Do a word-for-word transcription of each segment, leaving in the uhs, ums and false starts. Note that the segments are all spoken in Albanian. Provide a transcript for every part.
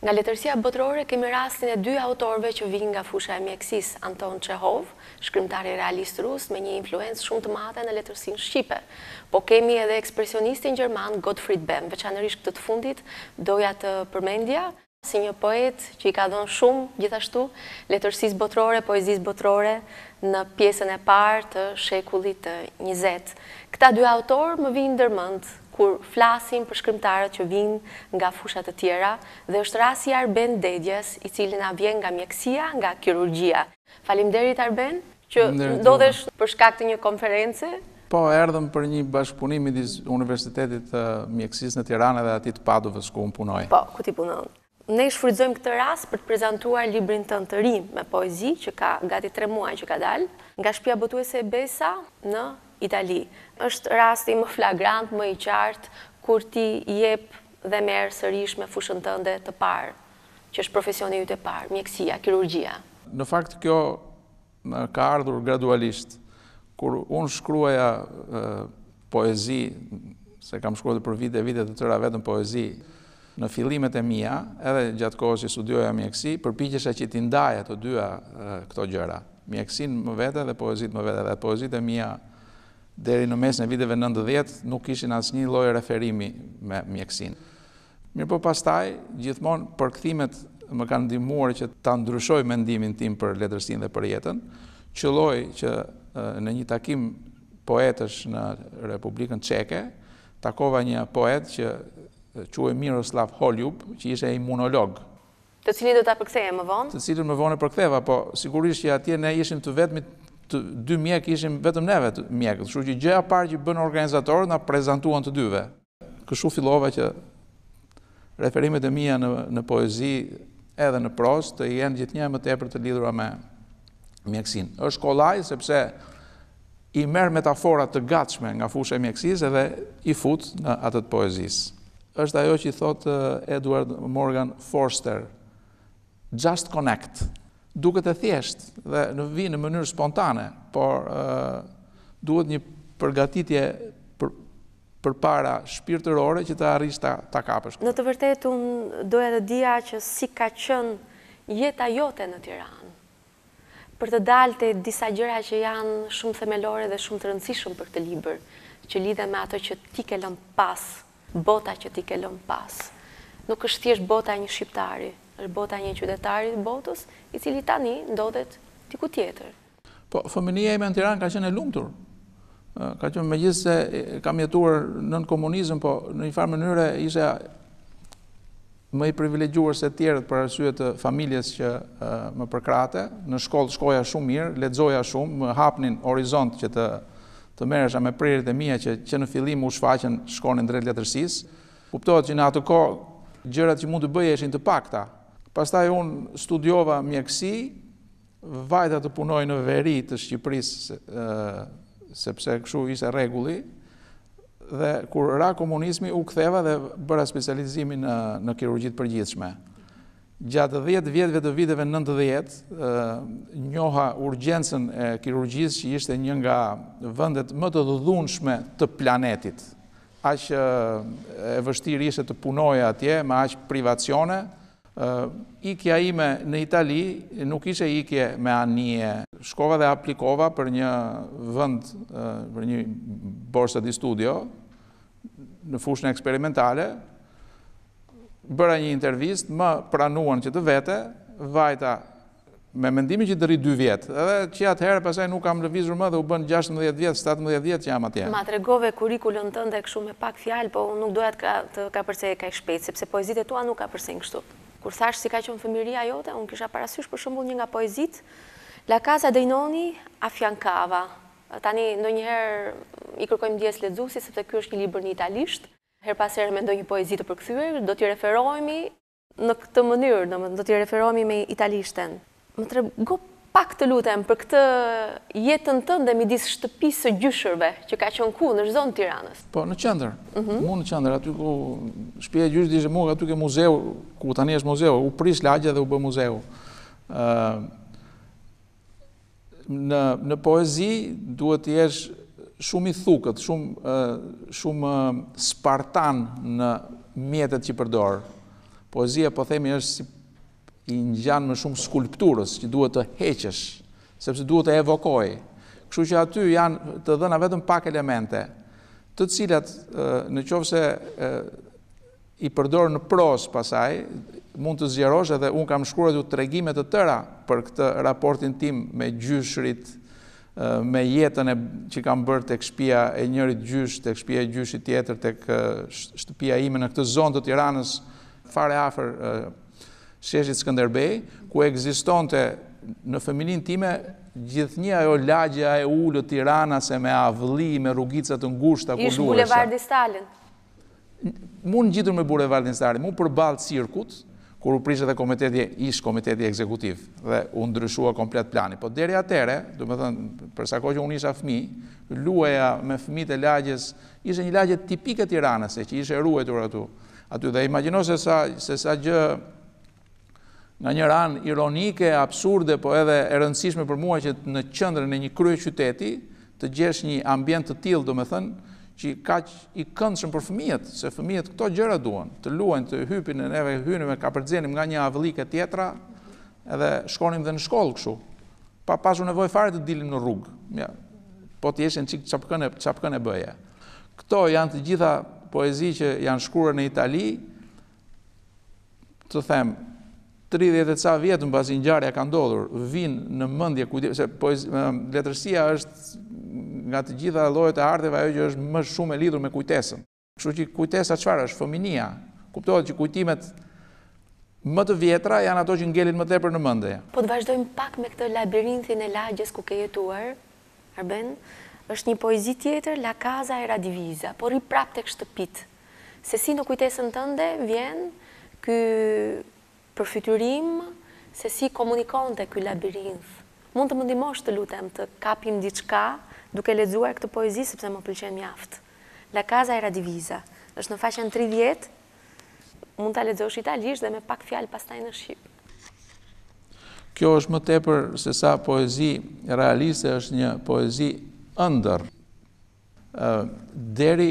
Nga letërsia botërore kemi rastin e dy autorëve që vinë nga fusha e mjekësisë, Anton Çehov, shkrimtari realist rus me një influencë shumë të madhe në letërsinë shqipe. Po kemi edhe ekspresionistin gjerman Gottfried Bem, veçanërisht këtë të fundit doja të përmendja si një poet që i ka dhënë shumë gjithashtu letërsisë botërore, poezisë botërore në pjesën e parë të shekullit të njëzet. Këta dy autorë më vinë ndërmend kur flasim për shkrimtarët që vinë nga fushat të tjera, dhe është rasti i Arben Dedjes, i cili na vjen nga mjekësia, nga kirurgjia. Faleminderit Arben, që ndodhesh për shkak të një konference. Po, erdhëm për një bashkëpunim midis Universitetit të Mjekësisë në Tiranë dhe atij të Padovës ku unë punoj. Po, ku ti punon? Ne shfrytëzojmë këtë rast për të prezantuar librin tënd të ri me poezi që ka gati tre muaj që ka dalë, nga shtëpia botuese e Besa në Itali. Është rasti më flagrant, më i qartë, kur ti jep dhe merr sërish me fushën tënde të parë, që është profesioni yt e parë, mjekësia, kirurgjia. Në fakt kjo ka ardhur gradualisht. Kur unë shkruaja poezi, se kam shkruar për vite e vite të tëra vetëm poezi, në fillimet e mia, edhe gjatë kohës që studioja mjekësi, përpiqesha që t'i ndaja të dyja këto gjëra. Mjekësinë më vete dhe poezitë më vete. Dhe poezitë e mia deri në mes në viteve nëntëdhjetë nuk kishin asnjë lloj referimi me mjekësinë. Mirë po pastaj, gjithmonë përkthimet më kanë ndihmuar që ta ndryshoj mendimin tim për letërsinë dhe për jetën. Qëlloj që në një takim poetësh në Republikën Çeke, takova një poet që quhej Miroslav Holjub, që ishte imunolog. Të cilin do ta përktheje më vonë? Të cilin më vonë e përktheva, po sigurisht që atje ne ishim të vetmit të dy mjek, ishim vetëm neve të mjekët. Kështu që gjëja e parë që bën organizatorët na prezantuan të dyve. Kështu fillova që referimet e mia në në poezi edhe në prozë të jenë gjithnjë më tepër të lidhura me mjekësinë. Është kollaj sepse i merr metafora të gatshme nga fusha e mjekësisë edhe i fut në atë të poezisë. Është ajo që i thot Edward Morgan Forster, just connect. Duket e thjesht dhe në vi në mënyrë spontane, por uh, duhet një përgatitje për, për para shpirtërore që të arrish ta, ta kapësh. Në të vërtetë unë doja të dija që si ka qenë jeta jote në Tiranë, për të dalë te disa gjëra që janë shumë themelore dhe shumë të rëndësishëm për këtë libër, që lidhen me ato që ti ke lënë pas, bota që ti ke lënë pas. Nuk është thjesht bota e një shqiptari, është bota e një qytetari të botës, i cili tani ndodhet diku tjetër. Po, fëminia ime në Tiranë ka qenë e lumtur. Ka qenë megjithëse kam jetuar nën komunizëm, po në një farë mënyrë isha më i privilegjuar se të tjerët për arsye të familjes që uh, më përkrate. Në shkollë shkoja shumë mirë, lexoja shumë, më hapnin horizont që të të merresha me prerjet e mia që që në fillim u shfaqen shkonin drejt letërsisë. Kuptohet që në atë kohë gjërat që mund të bëje ishin të pakta. Pastaj unë studiova mjekësi, vajta të punoj në veri të Shqipërisë, sepse kështu ishte rregulli, dhe kur ra komunizmi u ktheva dhe bëra specializimin në, në kirurgji të përgjithshme. Gjatë dhjetë vjetëve të viteve nëntëdhjetë, njoha urgjencën e kirurgjisë që ishte një nga vendet më të dhunshme të planetit. Aq e vështirë ishte të punoja atje, me aq privacione. Ikja ime në Itali nuk ishte ikje me anije. Shkova dhe aplikova për një vend, për një borsa di studio në fushën eksperimentale. Bëra një intervist, më pranuan që të vete, vajta me mendimin që të rri dy vjetë. Edhe që atëherë pasaj nuk kam lëvizur më dhe u bën gjashtëmbëdhjetë vjetë, shtatëmbëdhjetë vjetë që jam atje. Ma tregove kurikulën tënde kështu me pak fjalë, po nuk doja të ka, të ka përcej kaq shpejt, sepse poezitë e tua nuk ka përcej kështu. Kur thash si ka qenë fëmijëria jote, unë kisha parasysh për shembull një nga poezitë, La casa dei nonni affiancava. Tani ndonjëherë i kërkojmë ndjes lexuesit sepse ky është një libër në italisht. Her pas here mendoj një poezi të përkthyer, do t'i referohemi në këtë mënyrë, domethënë do t'i referohemi me italishten. Më trego pak të lutem për këtë jetën tënde midis shtëpisë së gjyshërve, që ka qenë ku në zonë Tiranës. Po në qendër. Mm-hmm. Mu në qendër, aty ku shtëpia e gjyshit ishte mua, aty ke muzeu, ku tani është muzeu, u pris lagja dhe u bë muzeu. Ë uh, në në poezi duhet të jesh shumë i thukët, shumë uh, shumë uh, spartan në mjetet që përdor. poezia po themi është si i ngjan më shumë skulpturës që duhet të heqësh, sepse duhet të evokoj. Kështu që aty janë të dhëna vetëm pak elemente, të cilat në qoftë se i përdor në pros pasaj, mund të zgjerosh, edhe unë kam shkruar du tregime të tëra për këtë raportin tim me gjyshrit, me jetën e që kam bërë tek shtëpia e njërit gjysh, tek shtëpia e gjyshit tjetër, tek shtëpia ime në këtë zonë të Tiranës, fare afër sheshit Skënderbej, ku ekzistonte në familjen time gjithnjë ajo lagja e ulët Tiranase me avëlli, me rrugica të ngushta ku luhesha. Ish bulevardi Stalin. Mund ngjitur me bulevardin Stalin, mund përballë cirkut, kur u prish edhe komiteti, ish komiteti ekzekutiv dhe u ndryshua komplet plani. Po deri atëre, do të thënë, për sa kohë që unë isha fëmijë, luaja me fëmijët e lagjes, ishte një lagje tipike tiranase që ishte ruajtur atu. Aty dhe imagjino se sa se sa gjë nga një anë ironike, absurde, po edhe e rëndësishme për mua që në qendrën e një kryeqyteti të gjesh një ambient të tillë, domethënë, që kaq i këndshëm për fëmijët, se fëmijët këto gjëra duan, të luajnë, të hypin në neve, hynim me kapërxenim nga një avëllike tjetra, edhe shkonim dhe në shkollë kështu. Pa pasur nevojë fare të dilim në rrugë. Ja, po të jeshin çik çapkën e çapkën e bëje. Këto janë të gjitha poezi që janë shkruar në Itali, të them, tridhjetë e ca vjet mbasi ngjarja ka ndodhur, vinë në mendje kujdes, se poezi, letërsia është nga të gjitha llojet e arteve ajo që është më shumë e lidhur me kujtesën. Kështu që kujtesa çfarë është? Fëminia. Kuptohet që kujtimet më të vjetra janë ato që ngelin më tepër në mendje. Po të vazhdojmë pak me këtë labirinthin e lagjes ku ke jetuar, Arben, është një poezi tjetër, La Casa era divisa, por i prap tek shtëpit. Se si në kujtesën tënde vjen ky përfytyrim, se si komunikonte ky labirinth. Mund të më ndihmosh të lutem të kapim diçka duke lexuar këtë poezi sepse më pëlqen mjaft. La Casa era divisa. Është në faqen tridhjetë. Mund ta lexosh italisht dhe me pak fjalë pastaj në shqip. Kjo është më tepër se sa poezi realiste, është një poezi ëndër. Uh, deri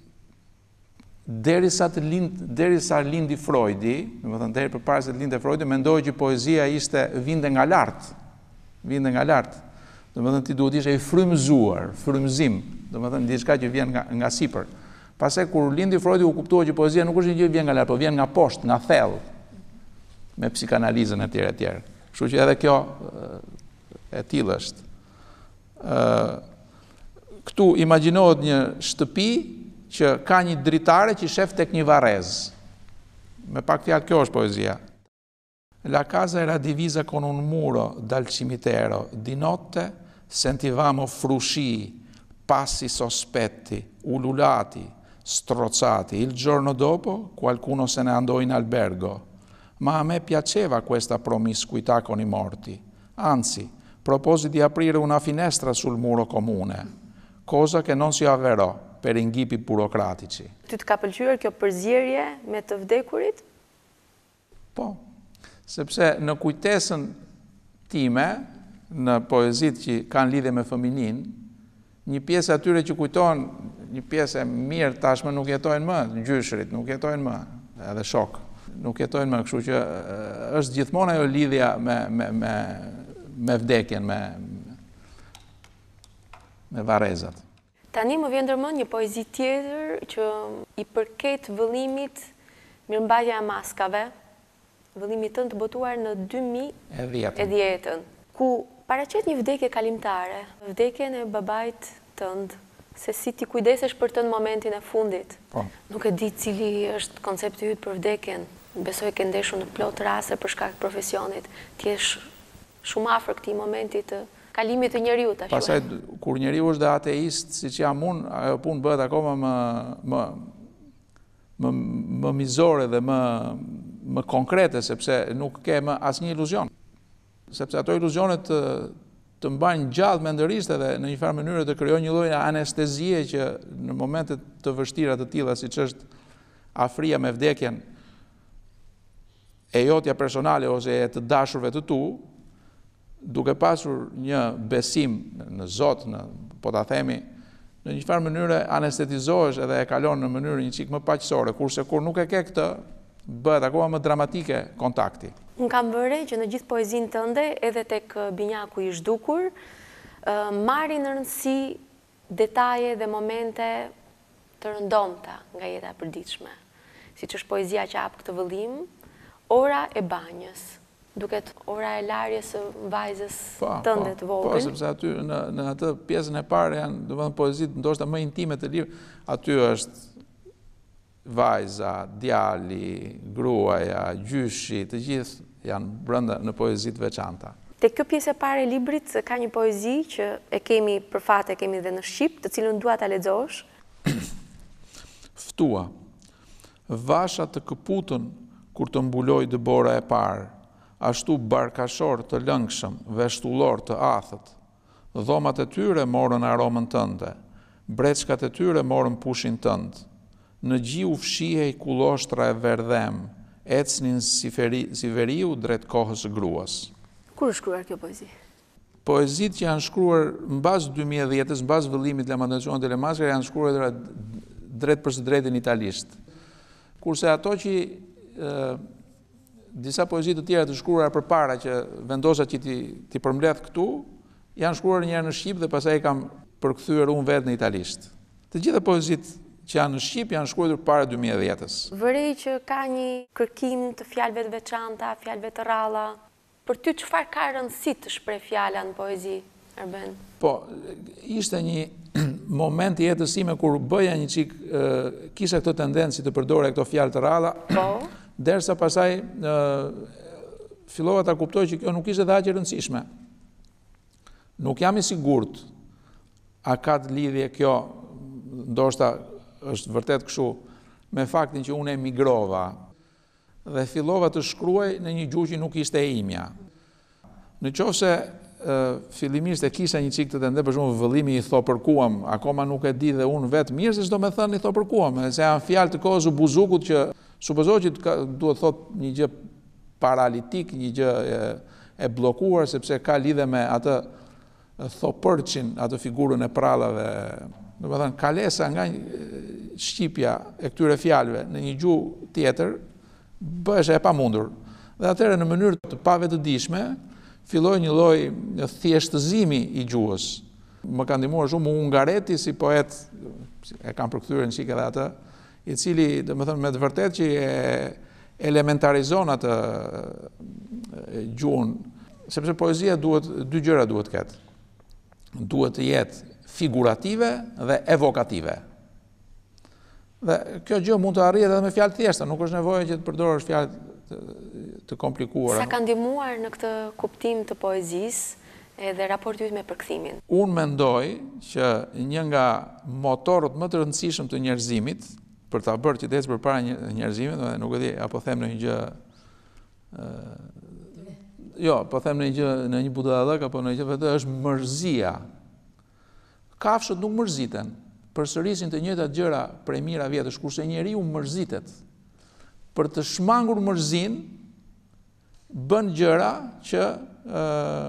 derisa të lind derisa lindi Freudi, domethënë deri përpara se të lindte Freudi, mendoi që poezia ishte vinte nga lart. Vinte nga lart. Domethënë ti duhet ishe i frymëzuar, frymëzim, domethënë diçka që vjen nga nga sipër. Pastaj kur lindi Freudi u kuptua që poezia nuk është një gjë që vjen nga lart, por vjen nga poshtë, nga thellë, me psikanalizën etj etj. Kështu që edhe kjo e tillë është. Ë këtu imagjinohet një shtëpi që ka një dritare që shef tek një varrez. Me pak fjalë kjo është poezia. La casa era divisa con un muro dal cimitero. Di notte sentivamo frusci, passi sospetti, ululati, strozzati. Il giorno dopo qualcuno se ne andò in albergo. Ma a me piaceva questa promiscuità con i morti. Anzi, proposi di aprire una finestra sul muro comune, cosa che non si avverò per inghipi burocratici. Ty të ka pëlqyer kjo përzierje me të vdekurit? Po. Sepse në kujtesën time, në poezit që kanë lidhje me fëminin, një pjesë atyre që kujton, një pjesë e mirë tashmë nuk jetojnë më, në gjyshrit nuk jetojnë më, edhe shok, nuk jetojnë më, kështu që është gjithmonë ajo lidhja me, me, me, me vdekjen, me, me varezat. Tani më vjen ndërmend një poezi tjetër që i përket vëllimit mirëmbajtja e maskave, vëllimit tënd të botuar në dy mijë e dhjetë, ku paraqet një vdekje kalimtare, vdekjen e babait tënd, se si ti kujdesesh për të në momentin e fundit. Po. Nuk e di cili është koncepti yt për vdekjen. Besoj ke ndeshur në plot raste për shkak të profesionit. Ti je shumë afër këtij momenti të kalimit të njeriu tash. Pastaj kur njeriu është dhe ateist, siç jam unë, ajo punë bëhet akoma më më më, më mizore dhe më më konkrete, sepse nuk ke më asnjë iluzion. Sepse ato iluzionet të, të mbajnë gjallë mendërisht edhe në një farë mënyrë të krijojnë një lloj anestezie që në momente të vështira të tilla siç është afria me vdekjen e jotja personale ose e të dashurve të tu, duke pasur një besim në Zot, në, po ta themi, në një farë mënyrë anestetizohesh edhe e kalon në mënyrë një çik më paqësore, kurse kur nuk e ke këtë, bëhet akoma më dramatike kontakti. Unë kam vëre që në gjithë poezinë tënde, edhe tek Binjaku i zhdukur, marrin në rëndësi detaje dhe momente të rëndomta nga jeta e përditshme. Siç është poezia që hap këtë vëllim, ora e banjës, duket ora e larjes së vajzës tënde të vogël. Po, sepse aty në, në atë pjesën e parë janë, domethënë poezitë ndoshta më intime të librit, aty është vajza, djali, gruaja, gjyshi, të gjithë janë brenda në poezitë veçanta. Te kjo pjesë e parë e librit ka një poezi që e kemi për fat e kemi dhe në shqip, të cilën dua ta lexosh. Ftua. Vasha të këputën kur të mbuloj dëbora e parë, ashtu barkashor të lëngshëm, veshtullor të athët. Dhomat e tyre morën aromën tënde, breçkat e tyre morën pushin tënd. Në gjiu fshihej kullostra e verdhem, ecnin si, feri, si veriu drejt kohës së gruas. Kur është shkruar kjo poezi? Poezitë që janë shkruar mbas dy mijë e dhjetë, mbas vëllimit të Emancipacionit të Lemaskër, janë shkruar drejt për së drejtë në italisht. Kurse ato që e, disa poezitë të tjera të shkruara përpara që vendosa që ti, ti përmbledh këtu, janë shkruar një herë në shqip dhe pastaj kam përkthyer unë vetë në italisht. Të gjitha poezitë që janë në shqip janë shkruar para dy mijë e dhjetës. Vërej që ka një kërkim të fjalëve të veçanta, fjalëve të rralla. Për ty çfarë ka rëndësi të shpreh fjala në poezi, Erben? Po, ishte një moment i jetës time kur bëja një çik, kisha këtë tendencë të përdorej këto fjalë të rralla. Po. Derisa pasaj fillova ta kuptoj që kjo nuk ishte dhe aq e rëndësishme. Nuk jam i sigurt a ka të lidhje kjo, ndoshta është vërtet kështu, me faktin që unë emigrova dhe fillova të shkruaj në një gjuhë që nuk ishte e imja. Në qoftë se fillimisht e kisha një çik të tende, për shembull vëllimi i thopërkuam, akoma nuk e di dhe unë vetë mirë se ç'do me thënë i thopërkuam, se janë fjalë të kohës së buzukut që supozohet që ka, duhet thot një gjë paralitik, një gjë e, e bllokuar sepse ka lidhje me atë thopërçin, atë figurën e prallave. Domethënë kalesa nga shqipja e këtyre fjalëve në një gjuhë tjetër bëhesh e pamundur. Dhe atëherë në mënyrë të pavetëdijshme filloi një lloj thjeshtëzimi i gjuhës. Më ka ndihmuar shumë Ungareti si poet, e kam përkthyer në çik edhe atë, i cili domethënë me të vërtetë që e elementarizon atë gjuhën, sepse poezia duhet dy gjëra duhet të ketë. Duhet të jetë figurative dhe evokative. Dhe kjo gjë mund të arrihet edhe me fjalë thjeshta, nuk është nevojë që të përdorësh fjalë të, të komplikuara. Sa ka ndihmuar në këtë kuptim të poezisë edhe raporti yt me përkthimin? Unë mendoj që një nga motorët më të rëndësishëm të njerëzimit, për ta bërë që të ecë përpara njerëzimit, dhe nuk e di, apo them në një gjë uh, jo, po them në një gjë, në një budallëk apo në një gjë vetë është mërzia. Kafshët nuk mërziten, përsërisin të njëjtat gjëra prej mijëra vjetësh, kurse njeriu mërzitet. Për të shmangur mërzin, bën gjëra që e,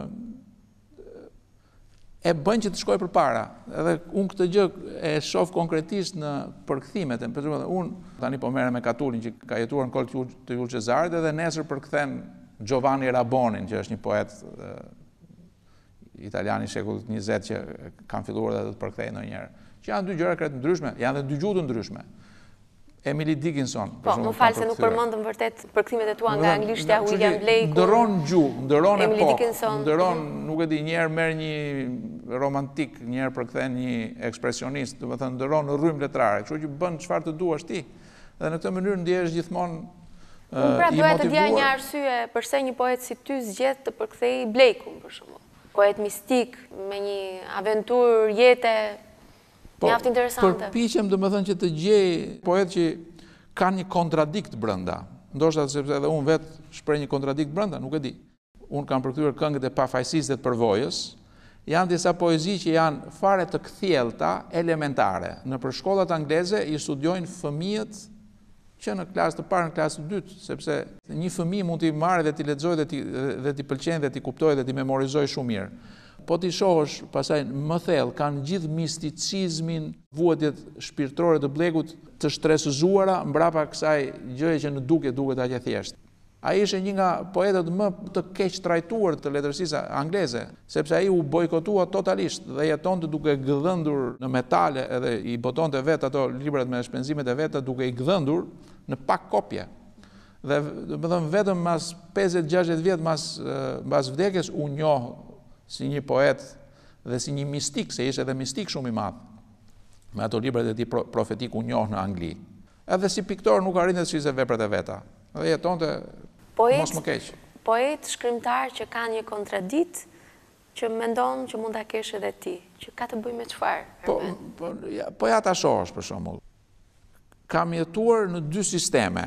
e bën që të shkojë përpara. Edhe unë këtë gjë e shoh konkretisht në përkthimet. Për shembull, unë tani po merrem me Katulin që ka jetuar në kohë të Julius Cezarit dhe nesër përkthen Giovanni Rabonin, që është një poet e, italian i shekullit njëzet që kanë filluar dhe të përkthejnë ndonjëherë. Që janë dy gjëra krejt ndryshme, janë dhe dy gjuhë të ndryshme. Emily Dickinson. Po, më falë se nuk përmendëm vërtet përkthimet e tua nga anglishtja, William Blake. Ndëron gjuhë, ndëron epokë, ndëron, nuk e di, njerë merr një romantik, njerë përkthen një ekspresionist, do të thënë ndëron rrymë letrare, kështu që bën çfarë të duash ti. Dhe në këtë mënyrë ndihesh gjithmonë i motivuar. Unë pra doja të dija një arsye përse një poet si ty zgjedh të përkthej Blake-un për shembull. Poet mistik me një aventurë jete mjaft interesante. Përpiqem domethënë që të gjej poet që kanë një kontradikt brenda. Ndoshta sepse edhe unë vetë shpreh një kontradikt brenda, nuk e di. Unë kam përkthyer këngët e pafajësisë dhe të përvojës. Janë disa poezi që janë fare të kthjellta, elementare. Në për shkollat angleze i studiojnë fëmijët që në klasë të parë, në klasë të dytë, sepse një fëmijë mund t'i marrë dhe t'i lexojë dhe t'i dhe t'i pëlqejë dhe t'i kuptojë dhe t'i memorizojë shumë mirë. Po t'i shohësh pasaj më thellë, kanë gjithë misticizmin, vuajtjet shpirtërore të Blegut të shtresëzuara mbrapa kësaj gjëje që në duke duket aq e thjeshtë. Ai ishte një nga poetët më të keq trajtuar të letërsisë angleze, sepse ai u bojkotua totalisht dhe jetonte duke gëdhëndur në metale edhe i botonte vetë ato librat me shpenzimet e veta duke i gëdhëndur në pak kopje. Dhe domethënë vetëm mas pesëdhjetë gjashtëdhjetë vjet mas mbas vdekjes u njoh si një poet dhe si një mistik, se ishte edhe mistik shumë i madh. Me ato librat e tij profetik u njoh në Angli. Edhe si piktor nuk arrinte të shiste veprat e veta. Dhe jetonte mos më keq. Poet, shkrimtar që ka një kontradikt që mendon që mund ta kesh edhe ti, që ka të bëjë me çfarë? Po, po, ja, po ja ta shohësh për shembull. Kam jetuar në dy sisteme.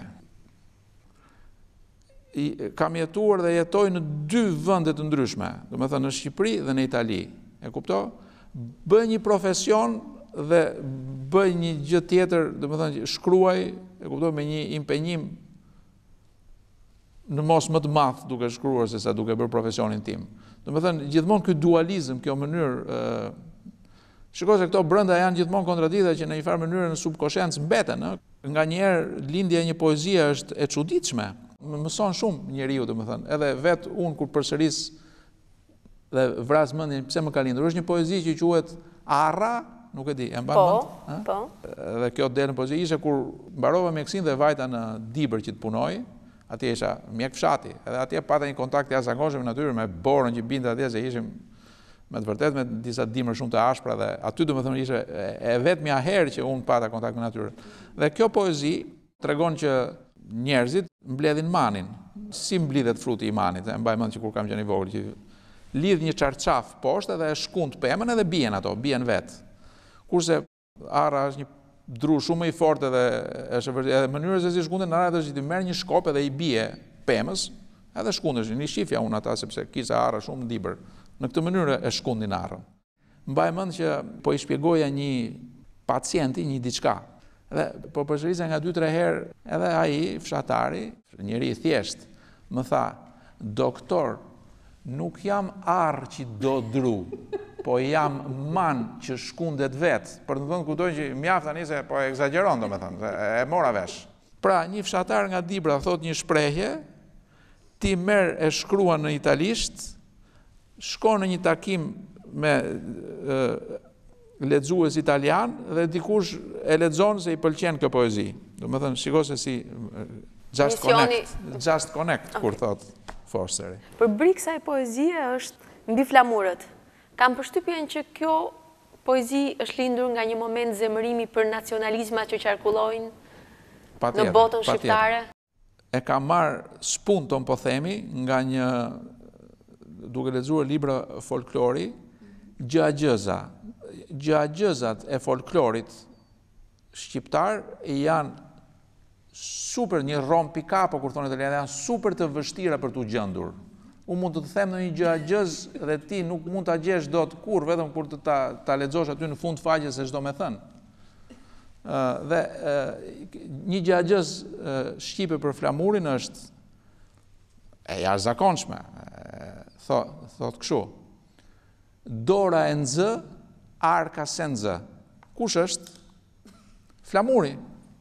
I, kam jetuar dhe jetoj në dy vende të ndryshme, do me thënë në Shqipëri dhe në Itali. E kupto? Bëj një profesion dhe bëj një gjë tjetër, do me thënë shkruaj, e kupto, me një impenjim në mos më të madh duke shkruar se sa duke bërë profesionin tim. Do me thënë, gjithmonë ky dualizëm, kjo mënyrë, shikoj se këto brenda janë gjithmonë kontradikta që në një farë mënyrë në subkonsciencë mbeten, nga njerë lindja e një poezie është e çuditshme. Më mëson shumë njeriu, domethënë, edhe vetë unë kur përsëris dhe vras mendjen pse më ka lindur. Është një poezi që quhet Arra, nuk e di, e mban mend? Po, po. Dhe kjo del në poezi ishte kur mbarova mjekësinë dhe vajta në Dibër që të punoj, atje isha mjek fshati, edhe atje pata një kontakt të jashtëzakonshëm me natyrën, me borën që binte atje se ishim me të vërtet me disa dimër shumë të ashpra dhe aty domethënë ishte e vetmja herë që unë pata kontakt me natyrën. Dhe kjo poezi tregon që njerëzit mbledhin manin, si mblidhet fruti i manit, e mbaj mend që kur kam qenë i vogël, që lidh një çarçaf poshtë dhe e shkund pemën edhe bien ato, bien vet. Kurse arra është një dru shumë i fortë edhe është edhe mënyra se si shkunden arra është që ti merr një shkop edhe i bie pemës, edhe shkundesh, një shifja unë ata sepse kisha arra shumë ndibër. Në këtë mënyrë e shkundin arrën. Mbaj mend që po i shpjegoja një pacienti një diçka. Dhe po përsërisja nga dy tre herë edhe ai fshatari, njëri i thjesht, më tha, doktor, nuk jam arr që do dru, po jam man që shkundet vetë, për të thënë kuptoj që mjaft tani se po egzageron domethënë, e mora vesh. Pra, një fshatar nga Dibra thot një shprehje, ti merr e shkruan në italisht, shkon në një takim me e, lexues italian dhe dikush e lexon se i pëlqen kjo poezi. Do të thënë, shiko se si just Misioni... connect, just connect, okay. Kur thot Forsteri. Për briksa e poezie është mbi flamurët. Kam përshtypjen që kjo poezi është lindur nga një moment zemërimi për nacionalizma që qarkullojnë në botën shqiptare. E kam marrë spunton, po themi, nga një, duke lexuar libra folklori, Gjagjëza. Gjagjëzat e folklorit shqiptar janë super, një rompikapo, kur thonë italianë, janë super të vështira për t'u gjendur. Unë mund të të them në një gjagjëz dhe ti nuk mund t'a gjesh dot kur, vetëm kur të ta, ta lexosh aty në fund faqes se çdo me thënë. Uh, dhe uh, një gjagjëz uh, shqipe për flamurin është e jashtëzakonshme. Thot, thot kështu. Dora e nxë, arka se nxë. Kush është? Flamuri.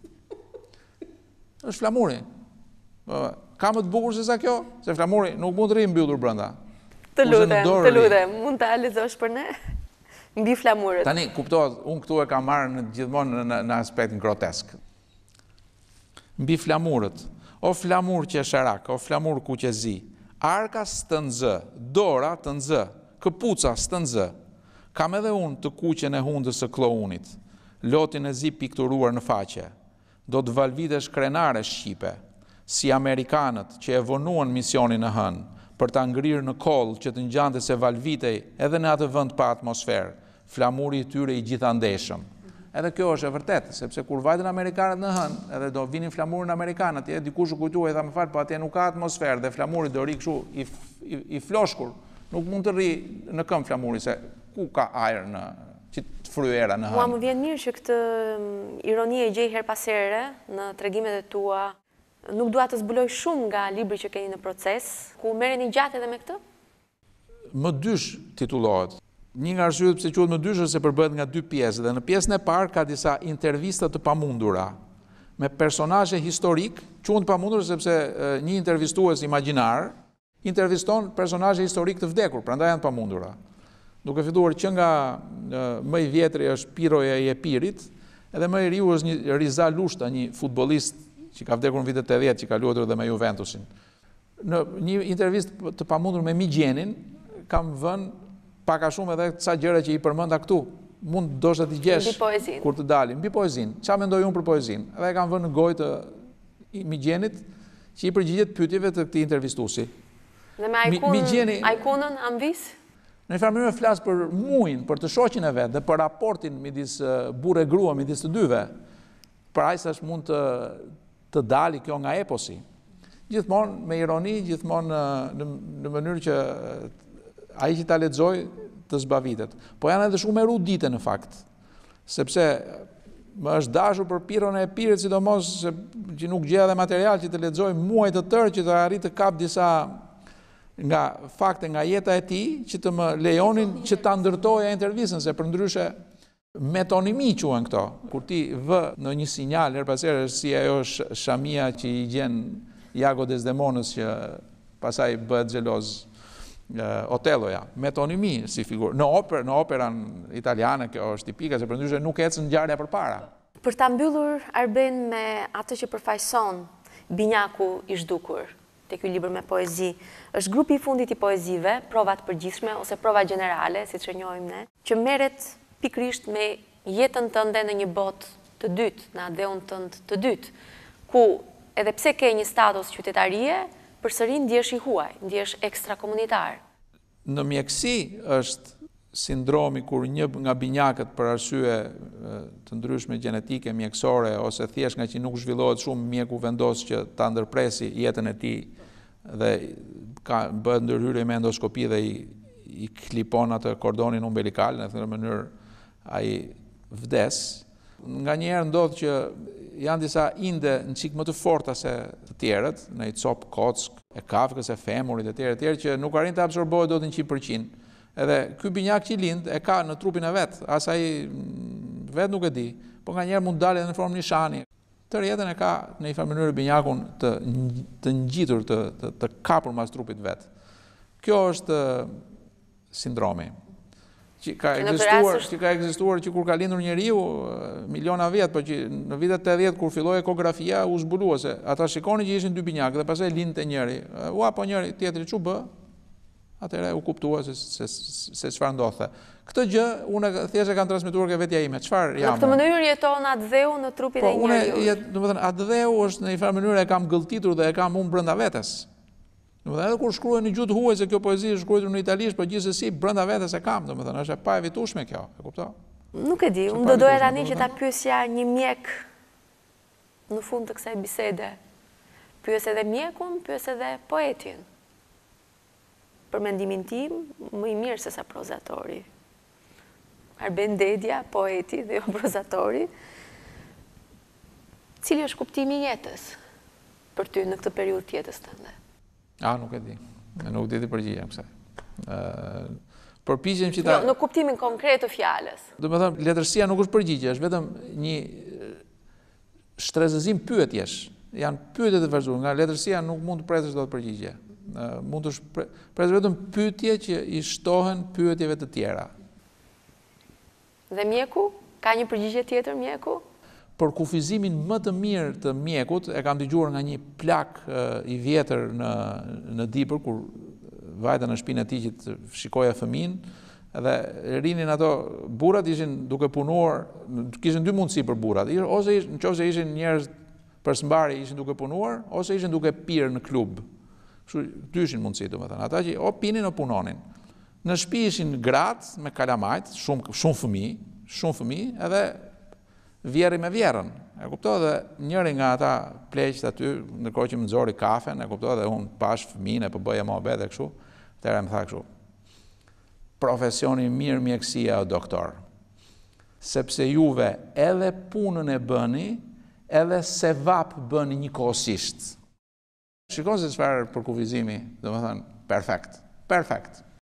Është flamuri. Ka më të bukur se sa kjo? Se flamuri nuk mund të rrijë mbyllur brenda. Të lutem, të lutem, mund ta lexosh për ne? Mbi flamurët. Tani, kuptohet, unë këtu e kam marrë në gjithmonë në, në aspektin grotesk. Mbi flamurët. O flamur qesharak, o flamur kuqezi. Arka së nxë, dora të nxë, këpuca së nxë. Kam edhe unë të kuqen e hundës së klounit, lotin e zi pikturuar në faqe. Do të valvitesh krenare shqipe, si Amerikanët që e vonuan misionin në hënë, për ta ngrirë në kollë që të ngjante se valvitej edhe në atë vend pa atmosferë, flamuri i tyre i gjithandeshëm. Edhe kjo është e vërtet, sepse kur vajtën Amerikanët në hënë, edhe do vinin flamurin Amerikanët, atje dikush u kujtua i tha më fal, po atje nuk ka atmosferë dhe flamuri do ri kështu i, i, i floshkur. Nuk mund të rri në këmbë flamuri se ku ka ajër në që të fryera në hënë. Mua më vjen mirë që këtë ironi e gjej her pas here në tregimet e tua. Nuk dua të zbuloj shumë nga libri që keni në proces, ku merreni gjatë edhe me këtë? më dysh titullohet. Një nga arsyet pse quhet më dysh është se përbëhet nga dy pjesë dhe në pjesën e parë ka disa intervista të pamundura me personazhe historik, quhen të pamundur sepse një intervistues imagjinar interviston personazhe historik të vdekur, prandaj janë të pamundura. Duke filluar që nga më i vjetri është Piroja i Epirit, edhe më i riu është një Riza Lushta, një futbollist që ka vdekur në vitet e dhjetë, që ka luajtur edhe me Juventusin. Në një intervistë të pamundur me Migjenin, kam vënë pak a shumë edhe ca gjëra që i përmenda këtu. Mund ndoshta t'i gjesh kur të dalin, mbi poezinë. Çfarë mendoj unë për poezinë? Edhe e kam vënë në gojë të Migjenit që i përgjigjet pyetjeve të këtij intervistuesi. Dhe me Ajkunën, Ajkunën Ambis? Në një farë mënyrë flas për muin, për të shoqin e vet dhe për raportin midis burrë e grua, midis të dyve. Për aq sa mund të të dali kjo nga eposi. Gjithmonë me ironi, gjithmonë në, në mënyrë që ai që ta lexoj të zbavitet. Po janë edhe shumë erudite në fakt, sepse më është dashur për Piron e Epirit, sidomos se që nuk gjej edhe material që të lexoj muaj të tërë që të arrit të kap disa nga fakte nga jeta e tij që të më lejonin që ta ndërtoja intervistën, se përndryshe metonimi quhen këto. Kur ti vë në një sinjal her pas here si ajo shamia që i gjen Iago Desdemonës që pasaj bëhet xheloz Otelloja. Metonimi si figurë. Në oper, në operan italiane kjo është tipike, se përndryshe nuk ecën ngjarja përpara. Për ta mbyllur Arben me atë që përfaqëson Binjaku i zhdukur te ky libër me poezi, është grupi i fundit i poezive, prova të përgjithshme ose prova gjenerale, siç e njohim ne, që merret pikrisht me jetën tënde në një botë të dytë, në adeun tënd të dytë, ku edhe pse ke një status qytetarie, përsëri ndjesh i huaj, ndjesh ekstrakomunitar. Në mjekësi është sindromi kur një nga binjakët për arsye të ndryshme gjenetike, mjekësore, ose thjesht nga që nuk zhvillohet shumë, mjeku vendos që ta ndërpresi jetën e tij dhe ka bëhet ndërhyrje me endoskopi dhe i, i klipon atë kordonin umbilikal, në këtë mënyrë ai vdes. Nga njerë ndodh që janë disa inde në qikë më të forta se të tjerët, në i copë kock, e kafkës, e femurit, e tjerë, e tjerë, që nuk arrin të absorbohet do të në qind përqind. Edhe ky binjak që lind e ka në trupin e vet, asaj vet nuk e di, po nga njerë mund dalë edhe në formë nishani. Tërë jetën e ka në një farë mënyrë binjakun të, të ngjitur, të, të, të kapur mas trupit vet. Kjo është sindromi. Që ka ekzistuar, që ka ekzistuar që kur ka lindur njeriu miliona vjet, por që në vitet e dhjetë kur filloi ekografia u zbulua se ata shikonin që ishin dy binjakë dhe pastaj lindte njëri. Ua, po njëri tjetri çu bë? Atëherë u kuptua se se se çfarë ndodhte. Këtë gjë unë thjesht e kam transmetuar ke vetja ime. Çfarë jam? Në këtë mënyrë jeton atdheu në trupin po, e njeriu. Po unë, domethënë atdheu është në një farë mënyrë e kam gëlltitur dhe e kam unë brenda vetes. Domethënë edhe kur shkruaj në gjuhë huaj se kjo poezi është shkruar në italisht, por gjithsesi brenda vetes e kam, domethënë është e pa evitueshme kjo, e kupton? Nuk e di, unë do doja tani që ta pyesja një mjek në fund të kësaj bisede. Pyes edhe mjekun, pyes edhe poetin. Për mendimin tim, më i mirë se sa prozatori. Arben Dedja, poeti dhe jo prozatori. Cili është kuptimi i jetës për ty në këtë periudhë të jetës tënde? A, nuk e di. Nuk di të përgjigjem kësaj. Përpiqem që ta... Jo, në kuptimin konkret të fjalës. Do të them, letërsia nuk është përgjigje, është vetëm një shtrezëzim pyetjesh. Janë pyetje të vazhduara, nga letërsia nuk mund të presësh dot përgjigje. Mund të presësh vetëm pyetje që i shtohen pyetjeve të tjera. Dhe mjeku? Ka një përgjigje tjetër mjeku? Për kufizimin më të mirë të mjekut, e kam dëgjuar nga një plak i vjetër në, në Dibër, kur vajta në shtëpinë e tij që të shikoja fëmin, dhe rinin ato burrat ishin duke punuar, kishin dy mundësi për burrat, ose ish, nëse ishin njerëz përsëmbari ishin duke punuar, ose ishin duke pirë në klub. Kështu dy ishin mundësi, domethënë, ata që o pinin o punonin. Në shtëpi ishin gratë me kalamajt, shumë shumë fëmijë, shumë fëmijë, edhe vjeri me vjerën, e kuptoj, dhe njëri nga ata pleqt aty, ndërkohë që më nxori kafen, e kuptoj, dhe unë pash fëmijën e po bëja mohabet e kështu, atëherë më tha kështu: profesioni mirë mjekësia o doktor, sepse juve edhe punën e bëni, edhe sevap bëni njëkohësisht. Shikon se çfarë përkufizimi, domethënë perfekt, perfekt.